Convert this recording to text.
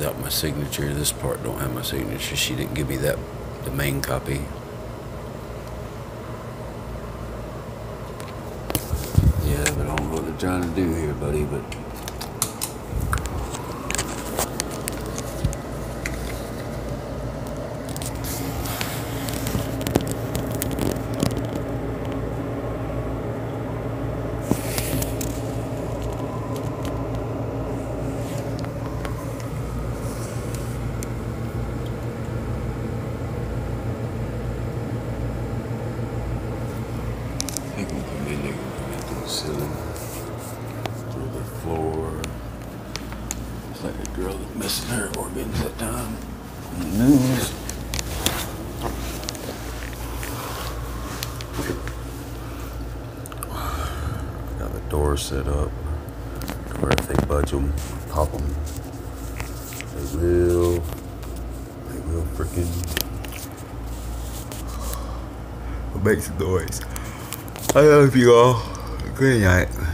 without my signature. This part don't have my signature. She didn't give me that, the main copy. Yeah, but I don't know what they're trying to do here, buddy, but I think we come in there and go to the ceiling, through the floor. It's like a girl that's missing her organs that time on the news. Got the doors set up to where if they budge them, pop them, they will freaking make some noise. I love you all. Good night.